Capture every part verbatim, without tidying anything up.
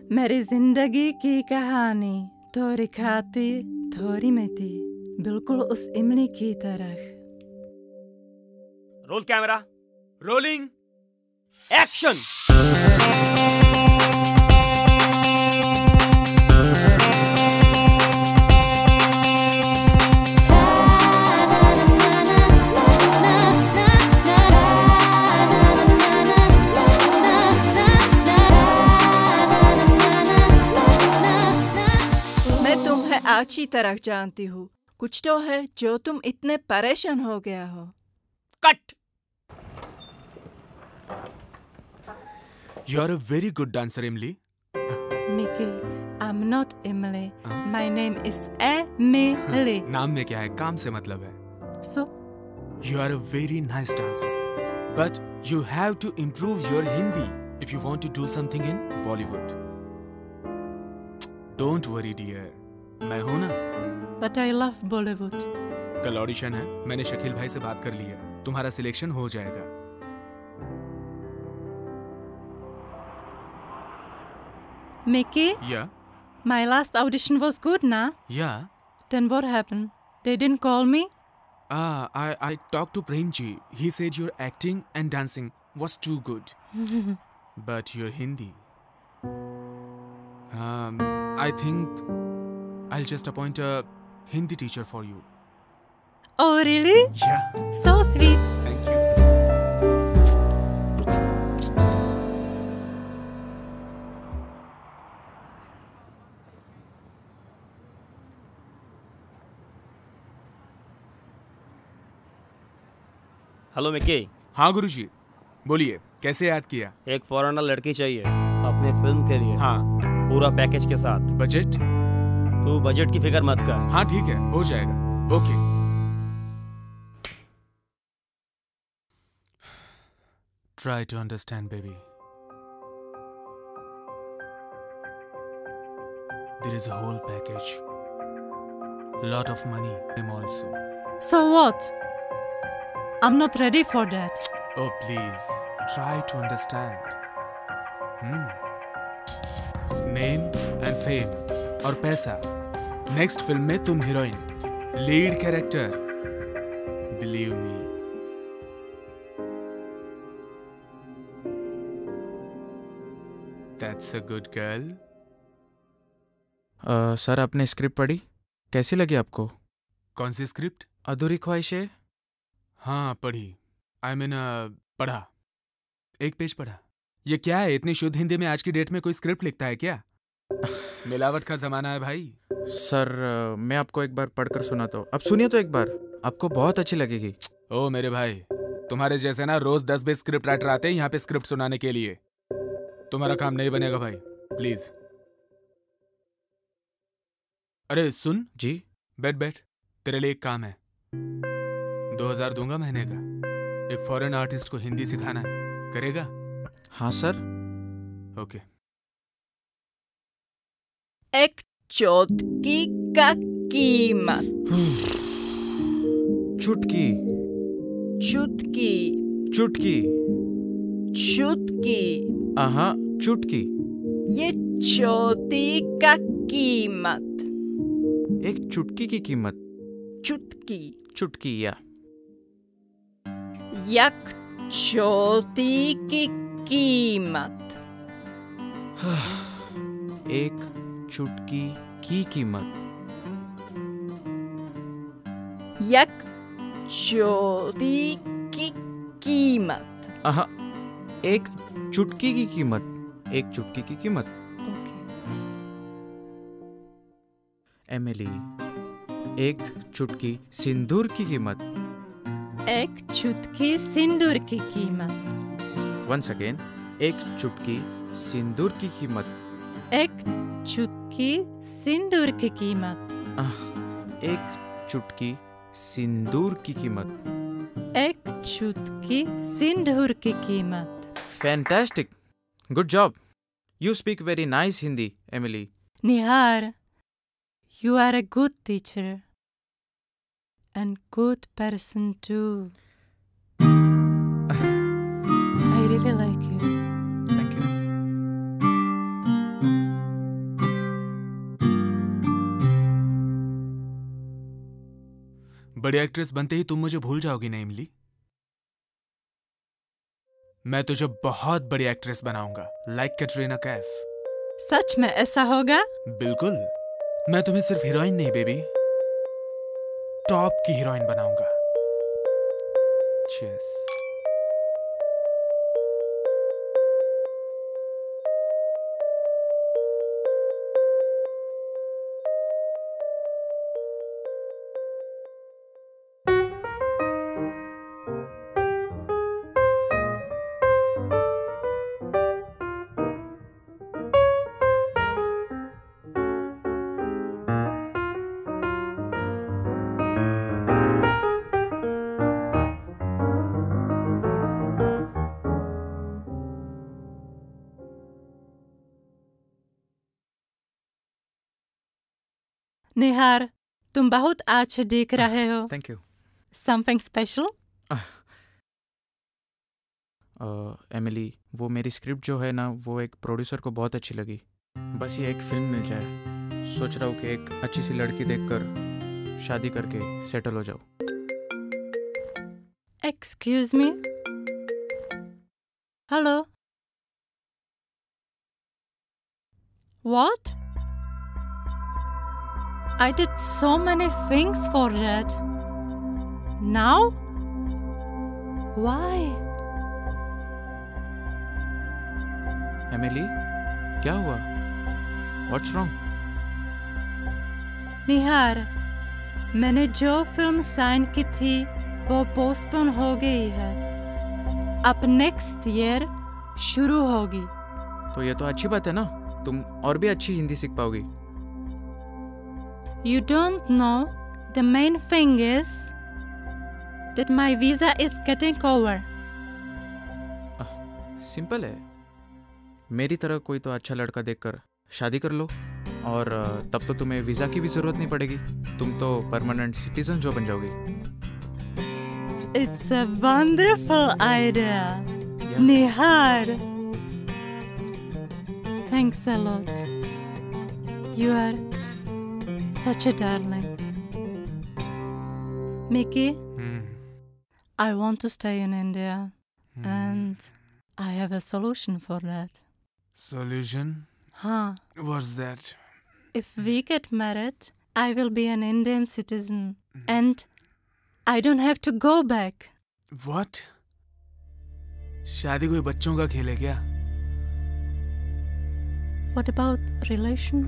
मेरी जिंदगी की कहानी थोड़ी खाती थोड़ी मीठी, बिल्कुल उस इमली की तरह। Roll camera, rolling, action. अच्छी तरह जानती हूँ, कुछ तो है जो तुम इतने परेशान हो गया हो। Cut. You are a very good dancer, Emily. Mickey, I'm not Emily. Huh? My name is Emily. नाम में क्या है, काम से मतलब है। So? You are a very nice dancer, but you have to improve your Hindi if you want to do something in Bollywood. Don't worry, dear. मैं हूं ना। But I love Bollywood. कल ऑडिशन है, मैंने शकील भाई से बात कर ली है, तुम्हारा सिलेक्शन हो जाएगा। Mickey? Yeah? My last audition was good, na? Yeah. Then what happened? They didn't call me? Ah, I, I talked to Premji. He said your acting and dancing was too good. But your Hindi... Um, I think... I'll just appoint a Hindi teacher for you. Oh, really? Yeah. So sweet. Thank you. Hello Mickey. हाँ गुरुजी, बोलिए, कैसे याद किया? एक foreigner लड़की चाहिए अपने film के लिए। हाँ। पूरा पैकेज के साथ। बजट? तू बजट की फिक्र मत कर। हाँ ठीक है, हो जाएगा। Okay. Try to understand, baby. There is a whole package. Lot of money, him also. So what? I'm not ready for that. Oh please, try to understand. Hmm. Name and fame और पैसा. Next film में तुम heroine, lead character, believe me. That's a good girl. Sir, आपने script पढ़ी, कैसी लगी आपको? कौन सी स्क्रिप्ट? अधूरी ख्वाहिशें। हाँ पढ़ी, आई मीन पढ़ा, एक पेज पढ़ा। ये क्या है, इतनी शुद्ध हिंदी में आज की डेट में कोई स्क्रिप्ट लिखता है क्या? मिलावट का जमाना है भाई। सर, मैं आपको एक बार पढ़कर सुनाता हूँ, अब सुनिए तो एक बार, आपको बहुत अच्छी लगेगी। ओ मेरे भाई, तुम्हारे जैसे ना रोज दस बीस स्क्रिप्ट राइटर आते हैं यहाँ पे स्क्रिप्ट सुनाने के लिए। तुम्हारा काम नहीं बनेगा भाई, प्लीज। अरे सुन जी। बैठ बैठ, तेरे लिए एक काम है। दो हजार दूंगा महीने का, एक फॉरेन आर्टिस्ट को हिंदी सिखाना है, करेगा? हाँ सर। ओके। एक चुटकी का कीमत। चुटकी। चुटकी। चुटकी। चुटकी। आहा, चुटकी। ये चोटी का कीमत। एक चुटकी की कीमत। चुटकी। चुटकी या एक चोटी की कीमत। एक चुटकी की कीमत। एक चोटी की कीमत। आहा, एक चुटकी की कीमत। एक चुटकी की कीमत। एमिली, एक चुटकी सिंदूर की कीमत। एक चुटकी सिंदूर की कीमत। वंस अगेन, एक चुटकी सिंदूर की कीमत। एक चुटकी सिंदूर की कीमत। एक चुटकी सिंदूर की कीमत। एक चुटकी सिंदूर की कीमत। Fantastic, good job. You speak very nice Hindi, Emily. Nihar, you are a good teacher and good person too. I really like you. Thank you. बड़ी एक्ट्रेस बनते ही तुम मुझे भूल जाओगी ना इमली। मैं तुझे बहुत बड़ी एक्ट्रेस बनाऊंगा, लाइक कैटरीना कैफ। सच में ऐसा होगा? बिल्कुल। मैं तुम्हें सिर्फ हीरोइन नहीं बेबी, टॉप की हीरोइन बनाऊंगा। Cheers. निहार, तुम बहुत अच्छे दिख रहे हो। Thank you. Something special? Emily, वो मेरी स्क्रिप्ट जो है ना, वो एक प्रोड्यूसर को बहुत अच्छी लगी। बस ये एक फिल्म मिल जाए। सोच रहा हूँ कि एक अच्छी सी लड़की देखकर शादी करके सेटल हो जाऊँ। Excuse me. Hello. What? I did so many things for that. Now? Why? Emily, क्या हुआ? What's wrong? निहार, मैंने जो फिल्म साइन की थी वो पोस्टपोन हो गई है। अब नेक्स्ट ईयर शुरू होगी। तो ये तो अच्छी बात है ना, तुम और भी अच्छी हिंदी सीख पाओगी। You don't know, the main thing is that my visa is getting over. Simple है। मेरी तरह कोई तो अच्छा लड़का देखकर शादी कर लो और तब तो तुम्हें वीज़ा की भी ज़रूरत नहीं पड़ेगी। तुम तो परमानेंट सिटीजन जो बन जाओगी। It's a wonderful idea. Yeah. Nihar. Thanks a lot. You are such a darling. Mickey, Hmm. I want to stay in India Hmm. and I have a solution for that. Solution? Huh. What's that? If we get married, I will be an Indian citizen and I don't have to go back. What? शादी कोई बच्चों का खेल है क्या? What about relation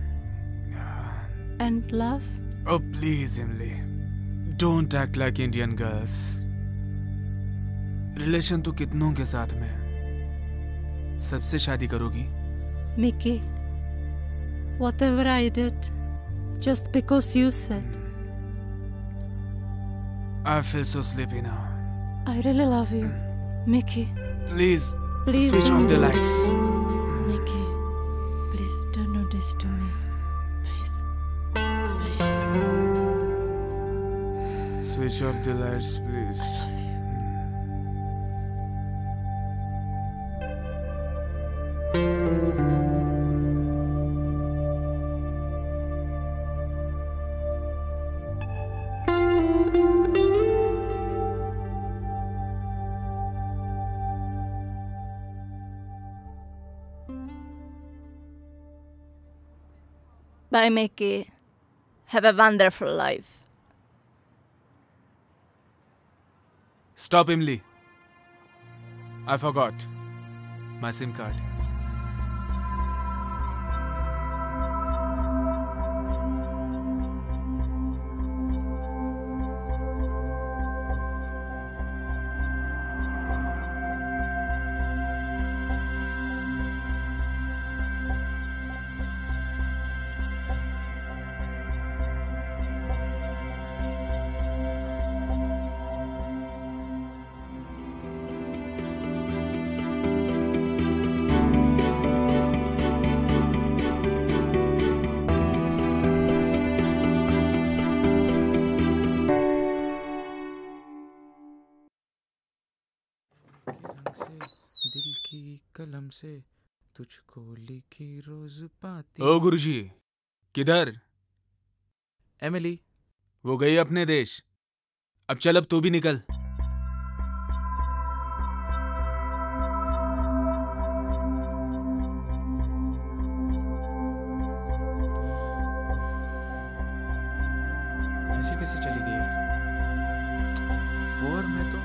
and love? Oh please, Emily. Don't act like Indian girls. Relation तो कितनों के साथ में है। सबसे शादी करोगी? Mickey, whatever I did, just because you said. I feel so sleepy now. I really love you, Mickey. Please, Please. switch off the lights. Mickey, please don't do this to me. Please. Please. Switch off the lights, please. I love you. Bye, Mickey. Have a wonderful life. Stop, Emily. I forgot my SIM card. दिल की कलम से तुझको लिखी रोज पाती। ओ गुरुजी, किधर? Emily, वो गई अपने देश। अब चल, अब तू भी निकल। ऐसे कैसे चली गई यार? वो और मैं तो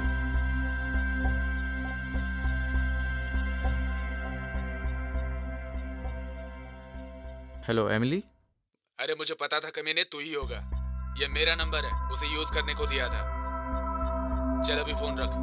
हेलो एमिली। अरे मुझे पता था कमीने तू ही होगा। ये मेरा नंबर है, उसे यूज करने को दिया था। चल अभी फोन रख।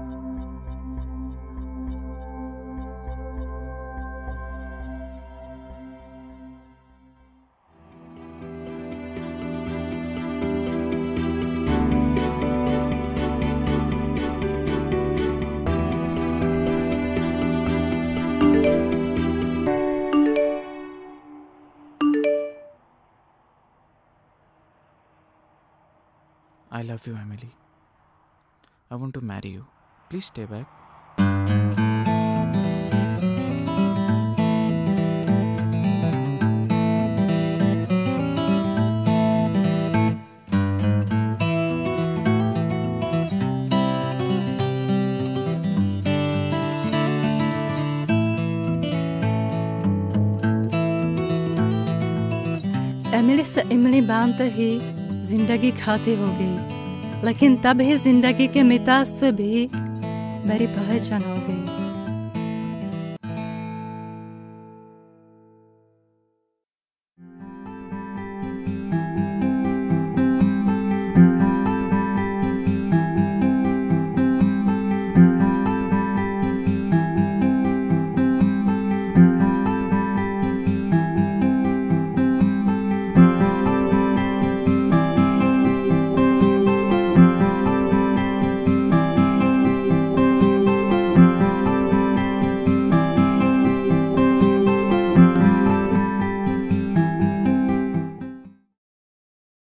I love you, Emily. I want to marry you. Please stay back. Emily से इमली बांधते ही जिंदगी खाती हो गई, लेकिन तब ही जिंदगी के मिताज से भी मेरी पहचान हो गई।